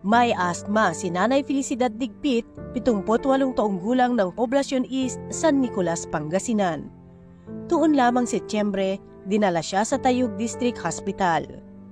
May asthma si Nanay Felicidad Digpit, 78 taong gulang ng Poblacion East, San Nicolas, Pangasinan. Tuon lamang Setyembre, dinala siya sa Tayug District Hospital.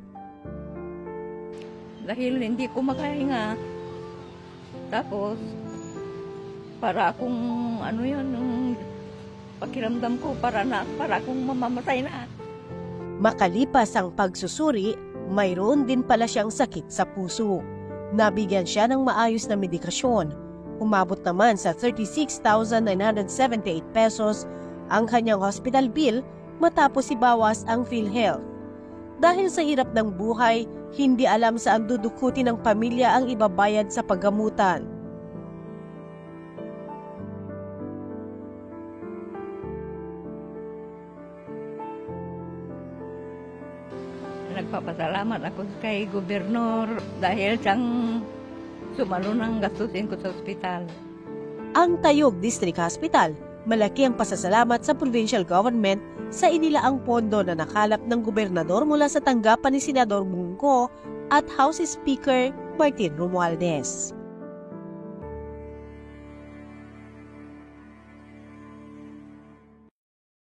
Dahil hindi ko makahinga, tapos para akong yung pakiramdam ko para akong mamamatay na. Makalipas ang pagsusuri, mayroon din pala siyang sakit sa puso. Nabigyan siya ng maayos na medikasyon. Umabot naman sa 36,978 pesos ang kanyang hospital bill matapos ibawas ang PhilHealth. Dahil sa hirap ng buhay, hindi alam saan dudukutin ng pamilya ang ibabayad sa paggamutan. Nagpapasalamat ako kay Gobernador dahil siyang sumalo ng gastusin ko sa ospital. Ang Tayug District Hospital, malaki ang pasasalamat sa provincial government sa inilaang pondo na nakalap ng gobernador mula sa tanggapan ni Senador Bungko at House Speaker Martin Romualdez.